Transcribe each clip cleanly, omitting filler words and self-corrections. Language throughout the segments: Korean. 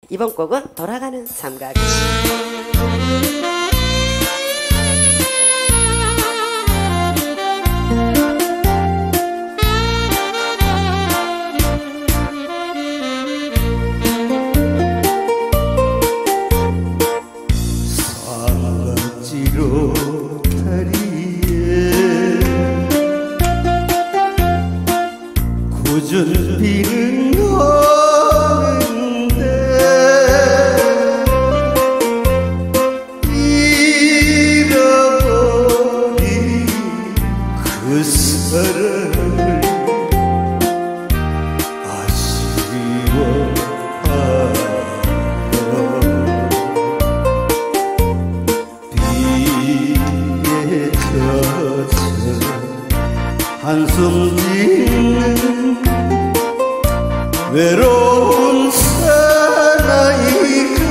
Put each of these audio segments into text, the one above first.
이번 곡은 돌아가는 삼각. 삼각지로 다리에 꾸준 비는 오는데 잃어버린 그 사랑을 비에 젖어 한숨 짓는 외로운 사나이가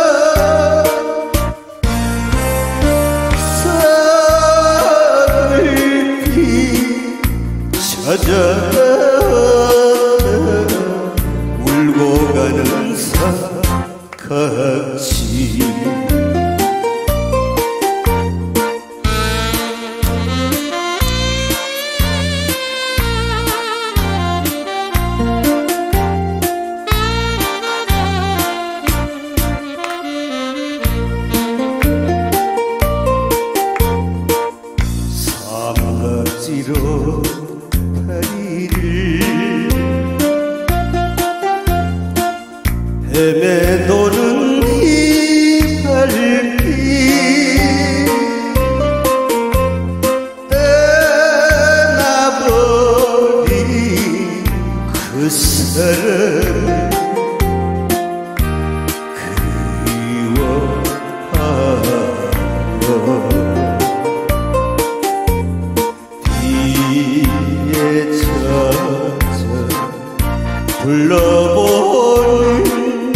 사슬빛 찾아 울고 가는 사각지. 삼각지로 다리를 헤매도는 이 발길 떠나버린 그 사랑을 그리워하여 비에 젖어 불러보는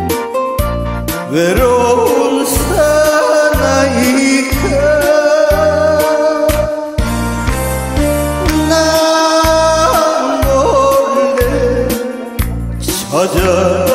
외로운 사나이가 나 몰래 찾아